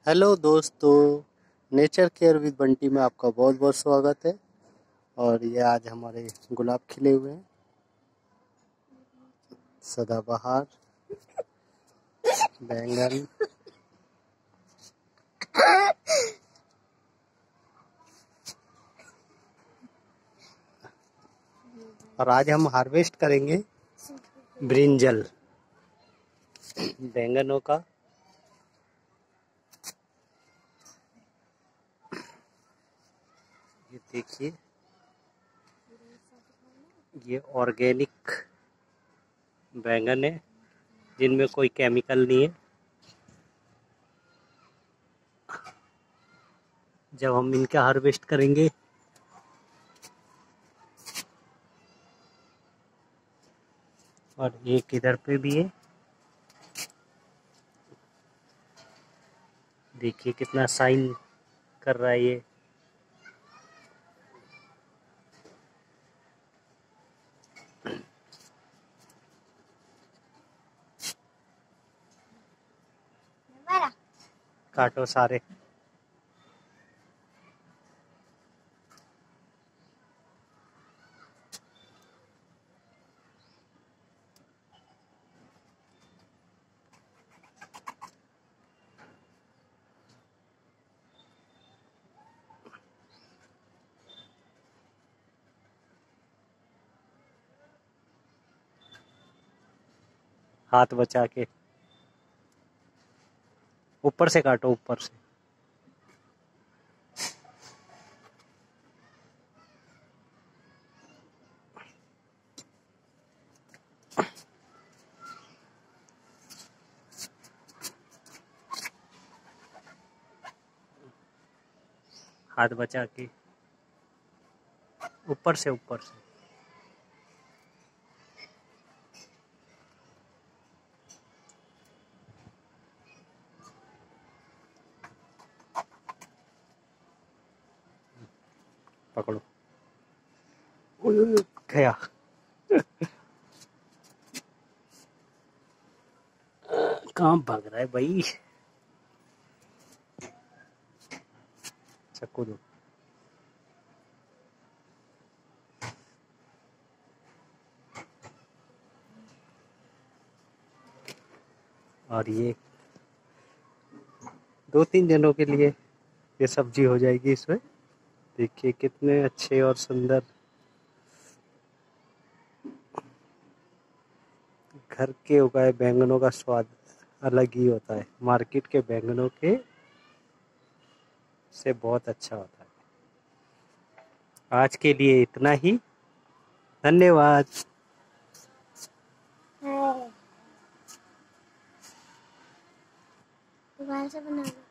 Hello दोस्तों, nature care with Bunty में आपका बहुत बहुत स्वागत है। और ये आज हमारे गुलाब खिले हुए हैं, सदाबहार, बैंगन। और आज हम हार्वेस्ट करेंगे ब्रिंजल बैंगनों का। ये देखिए, ये ऑर्गेनिक बैंगन है जिनमें कोई केमिकल नहीं है। जब हम इनका हार्वेस्ट करेंगे और एक इधर पे भी है, देखिए कितना शाइन कर रहा है ये। काटो सारे। हाथ बचा के ऊपर से काटो, ऊपर से। हाथ बचा के ऊपर से, ऊपर से। पकड़ो। गया। कहाँ भाग रहा है भाई? चाकू दो। और ये 2-3 दिनों के लिए ये सब्जी हो जाएगी इसमें। देखिए कितने अच्छे और सुंदर। घर के उगाए बैंगनों का स्वाद अलग ही होता है, मार्केट के बैंगनों के से बहुत अच्छा होता है। आज के लिए इतना ही। धन्यवाद। दोबारा से बना लो।